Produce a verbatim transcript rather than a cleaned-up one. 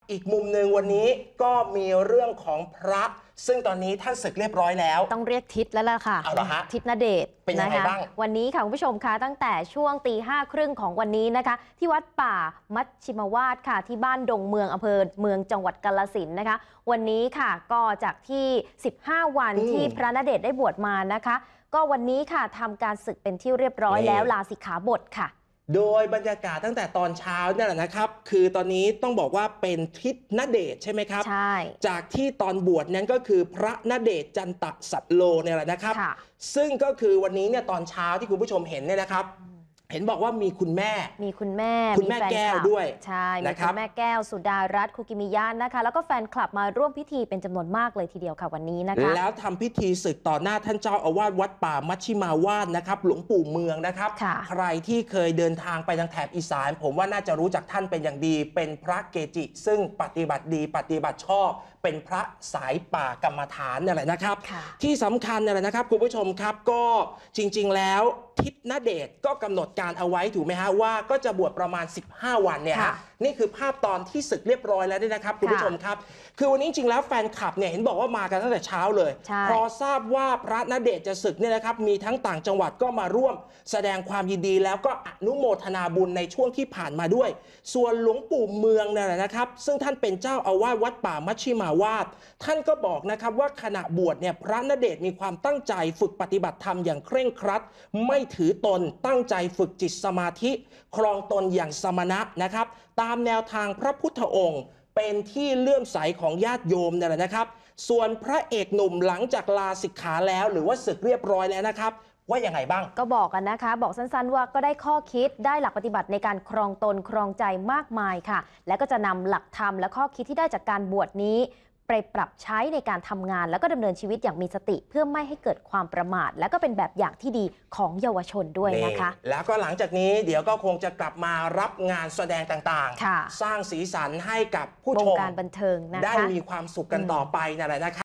อีกมุมหนึ่งวันนี้ก็มีเรื่องของพระซึ่งตอนนี้ท่านศึกเรียบร้อยแล้วต้องเรียกทิศแล้วล่ะค่ะเอาเหรอฮะทิศณเดชน์เป็นยังไงบ้างวันนี้ค่ะคุณผู้ชมคะตั้งแต่ช่วงตีห้าครึ่งของวันนี้นะคะที่วัดป่ามัชชิมวาสค่ะที่บ้านดงเมืองอำเภอเมืองจังหวัดกาฬสินธุ์นะคะวันนี้ค่ะก็จากที่สิบห้าวันที่พระณเดชน์ได้บวชมานะคะก็วันนี้ค่ะทำการศึกเป็นที่เรียบร้อยแล้วลาสิกขาบทค่ะโดยบรรยากาศตั้งแต่ตอนเช้าเนี่ยแหละนะครับคือตอนนี้ต้องบอกว่าเป็นทิศณเดชน์ใช่ไหมครับใช่จากที่ตอนบวชนั้นก็คือพระณเดชน์จันตะสัตโลเนี่ยแหละนะครับซึ่งก็คือวันนี้เนี่ยตอนเช้าที่คุณผู้ชมเห็นเนี่ยนะครับเห็นบอกว่ามีคุณแม่มีคุณแม่คุณแม่แก้วด้วยใช่มีคุณแม่แก้วสุดารัตน์คุกิมิยะนะคะแล้วก็แฟนคลับมาร่วมพิธีเป็นจำนวนมากเลยทีเดียวค่ะวันนี้นะคะแล้วทำพิธีศึกต่อหน้าท่านเจ้าอาวาสวัดป่ามัชชิมาวาสนะครับหลวงปู่เมืองนะครับใครที่เคยเดินทางไปทางแถบอีสานผมว่าน่าจะรู้จักท่านเป็นอย่างดีเป็นพระเกจิซึ่งปฏิบัติดีปฏิบัติชอบเป็นพระสายป่ากรรมฐานนี่แหละนะครับที่สำคัญนี่แหละนะครับคุณผู้ชมครับก็จริงๆแล้วทิศณเดชน์ก็กำหนดการเอาไว้ถูกไหมฮะว่าก็จะบวชประมาณสิบห้าวันเนี่ยฮะนี่คือภาพตอนที่ศึกเรียบร้อยแล้วนี่นะครับคุณผู้ชมครับคือวันนี้จริงๆแล้วแฟนคลับเนี่ยเห็นบอกว่ามากันตั้งแต่เช้าเลยพอทราบว่าพระณเดชน์จะศึกเนี่ยนะครับมีทั้งต่างจังหวัดก็มาร่วมแสดงความยินดีแล้วก็อนุโมทนาบุญในช่วงที่ผ่านมาด้วยส่วนหลวงปู่เมืองเนี่ยนะครับซึ่งท่านเป็นเจ้าอาวาสวัดป่ามัชชิมาวาสท่านก็บอกนะครับว่าขณะบวชเนี่ยพระณเดชน์มีความตั้งใจฝึกปฏิบัติธรรมอย่างเคร่งครัดไม่ถือตนตั้งใจฝึกจิตสมาธิครองตนอย่างสมณะนะครับตามแนวทางพระพุทธองค์เป็นที่เลื่อมใสของญาติโยมเนี่ยแหละนะครับส่วนพระเอกหนุ่มหลังจากลาสิกขาแล้วหรือว่าศึกเรียบร้อยแล้วนะครับว่ายังไงบ้างก็บอกกันนะคะบอกสั้นๆว่าก็ได้ข้อคิดได้หลักปฏิบัติในการครองตนครองใจมากมายค่ะและก็จะนำหลักธรรมและข้อคิดที่ได้จากการบวชนี้ไปปรับใช้ในการทำงานแล้วก็ดำเนินชีวิตอย่างมีสติเพื่อไม่ให้เกิดความประมาทและก็เป็นแบบอย่างที่ดีของเยาวชนด้วยนะคะแล้วก็หลังจากนี้เดี๋ยวก็คงจะกลับมารับงานแสดงต่างๆสร้างสีสันให้กับผู้ชมวงการบันเทิงนะคะได้มีความสุขกันต่อไปนั่นแหละนะครับ